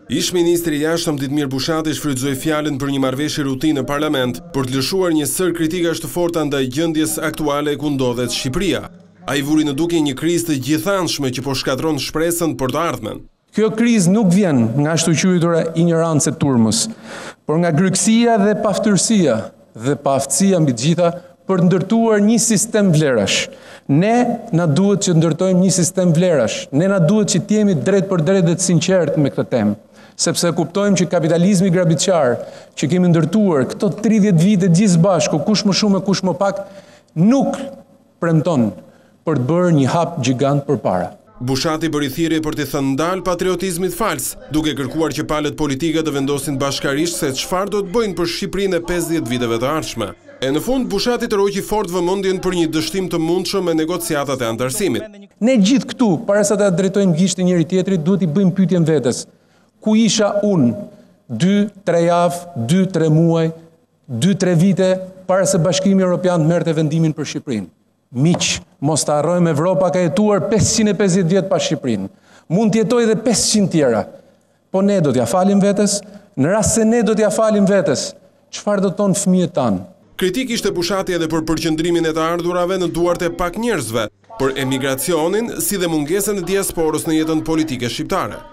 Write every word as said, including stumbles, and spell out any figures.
Ish ministri i jashtëm Ditmir Bushati shfrytëzoi fjalën për një marrëveshje rutinë në parlament për të lëshuar një sër kritikash të forta ndaj gjendjes aktuale ku ndodhet Shqipëria. Ai vuri në dukje një krizë të gjithanshme që po shkatron shpresën për të ardhmen. Kjo krizë nuk vjen nga ashtu quajtura ignorancë e turmës, por nga grykësia dhe paftërsia dhe paaftësia mbi të gjitha për të ndërtuar një sistem vlerash. Ne na duhet që ndërtojmë një sistem vlerash. Ne na duhet që të jemi drejt për drejt dhe të sinqert me këtë temë, sepse kuptojmë që kapitalizmi grabitçar që kemi ndërtuar këto tridhjetë vite gjithë bashku, kush më shumë e kush më pak, nuk premton për të bërë një hap gjigant përpara. Bushati bëri thirrje për të thënë ndal patriotizmit fals, duke kërkuar që palët politike të vendosin bashkarisht se çfarë do të bëjnë për Shqipërinë e pesëdhjetë viteve të ardhshme. E në fund, Bushati tërhoqi fort vëmendjen për një dështim të mundshëm me negociatat e antarësimit. Ne gjithë këtu, para se ta drejtojmë gishtin njëri tjetrit, duhet i bëjmë pyetjen vetes. Ku isha unë dy, tre javë, dy, tre muaj, dy, tre vite para se Bashkimi Evropian të merrte vendimin për Shqipërinë? Miq, mos ta harrojmë, Evropa ka jetuar pesëqind e pesëdhjetë vjet pa Shqipërinë. Mund të jetojë edhe pesëqind tjera. Po ne do t'ja falim vetes? Në rast se ne do t'ja falim vetes, çfarë do të thonë fëmijët tanë? Kritik ishte Bushati edhe për përqendrimin e të ardhurave në duart e pak njerëzve, për emigracionin si dhe mungesën e diasporës në jetën politike shqiptare.